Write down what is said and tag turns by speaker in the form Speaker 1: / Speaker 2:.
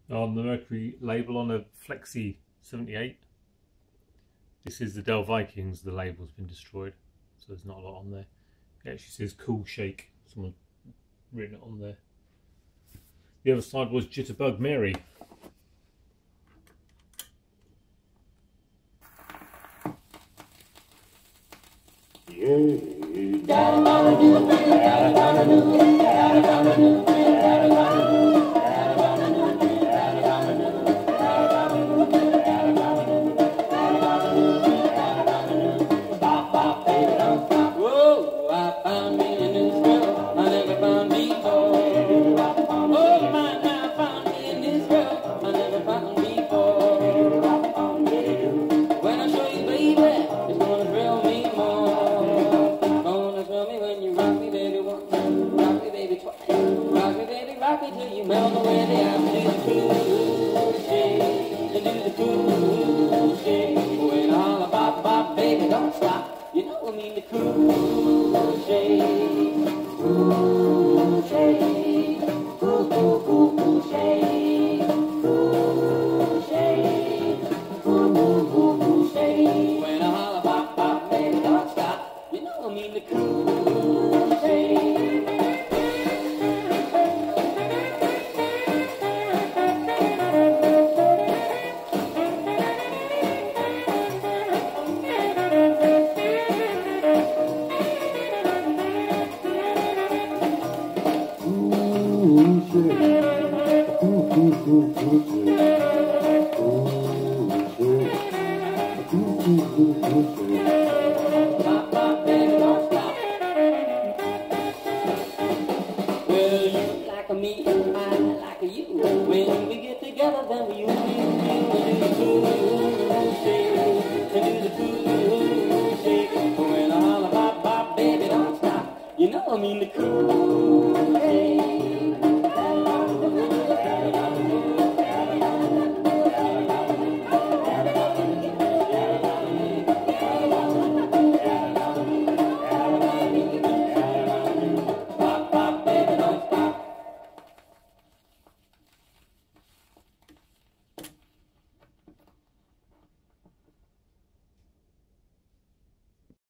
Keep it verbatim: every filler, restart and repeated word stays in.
Speaker 1: on the Mercury label on a Flexi seventy-eight. This is the Dell Vikings. The label's been destroyed, so there's not a lot on there. It actually says Cool Shake. Someone written it on there. The other side was Jitterbug Mary.
Speaker 2: You know I mean the cool